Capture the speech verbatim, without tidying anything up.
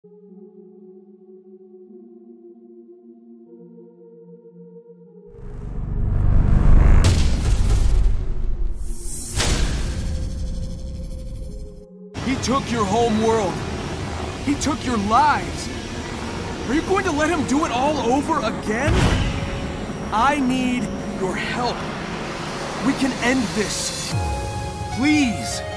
He took your home world. He took your lives. Are you going to let him do it all over again? I need your help. We can end this. Please.